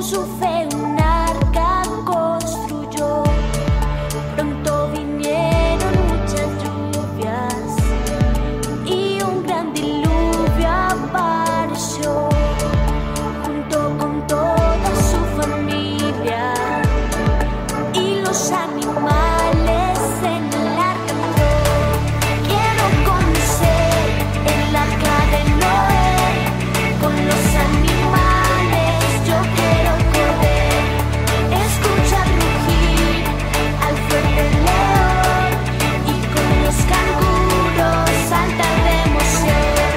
su fe un arca construyó. Pronto vinieron muchas lluvias y un gran diluvio apareció. Junto con toda su familia y los animales en el arca entró. Quiero conocer el arca de Noé con los animales. Yo quiero correr, escuchar rugir al fuerte león y con los canguros saltar de emoción.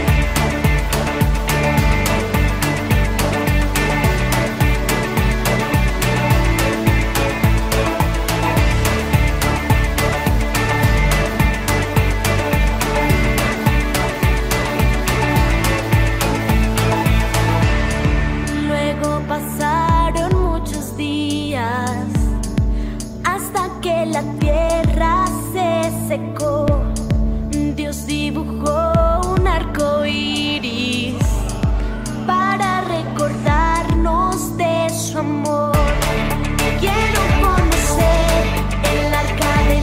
Luego pasaron muchos días hasta que la tierra se secó. Dios dibujó un arco iris para recordarnos de su amor. Quiero conocer el arca de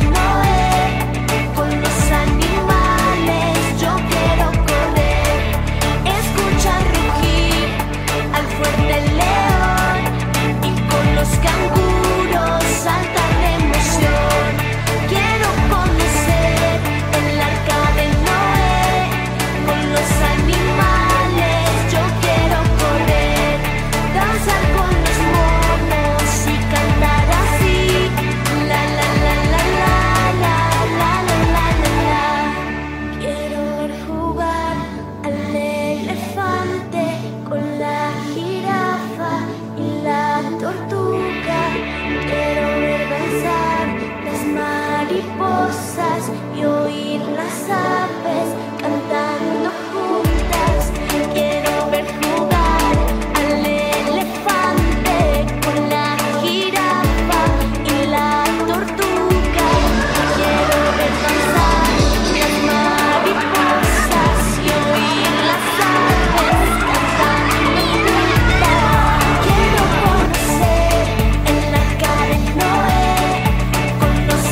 Noé con los animales. Yo quiero correr, escuchar rugir al fuerte león y con los canguros saltar de emoción. Quiero conocer el arca de Noé con los animales. Yo quiero correr, danzar con los monos y cantar así. La la la la la la la la la la. Quiero ver jugar al elefante con la jirafa y la tortuga. Quiero ver danzar las mariposas y oír las aves cantando juntas. Quiero ver jugar al elefante con la jirafa y la tortuga. Quiero ver danzar las mariposas y oír las aves cantando juntas. Quiero conocer el arca de Noé con los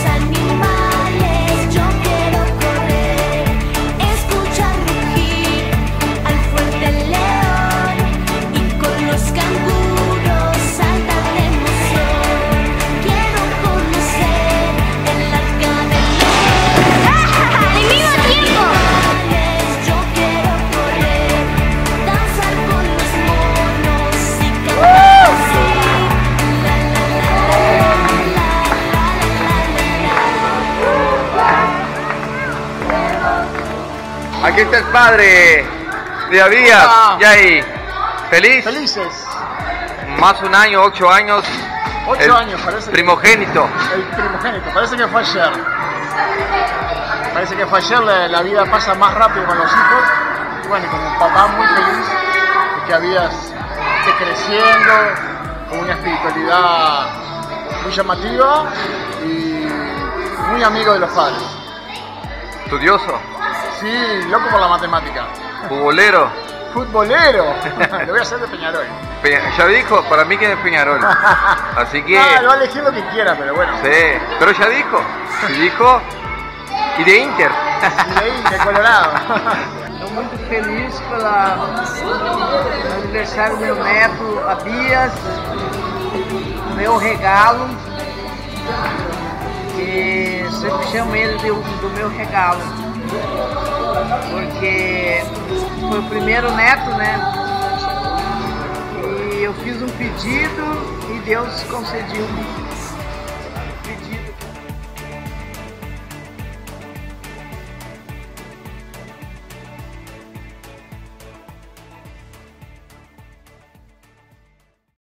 animales. Yo quiero correr, escuchar rugir al fuerte león y con los canguros saltar de emoción. Quiero conocer el arca de Noé. ¡Al mismo tiempo! Yo quiero correr, danzar con los monos y cantar así. La la la la la la. Aquí está el padre de Abías, Yay. ¿Feliz? Felices. Más un año, 8 años. 8 el años, parece. Primogénito. El primogénito, parece que fue ayer. Parece que fue ayer, la vida pasa más rápido con los hijos. Y bueno, como papá muy feliz de que Abías esté creciendo con una espiritualidad muy llamativa y muy amigo de los padres. Estudioso. Sí, loco por la matemática. Futbolero. Futbolero. Lo voy a hacer de Peñarol. Ya dijo, para mí que es de Peñarol. Así que... No, va a elegir lo que quiera, pero bueno. Sí, pero ya dijo. Sí dijo. Y de Inter. Y de Inter, Colorado. Estou muito feliz pelo aniversário do meu neto Abías, o meu regalo, que sempre chamo ele do meu regalo, porque foi o primeiro neto, né? E eu fiz um pedido e Deus concedeu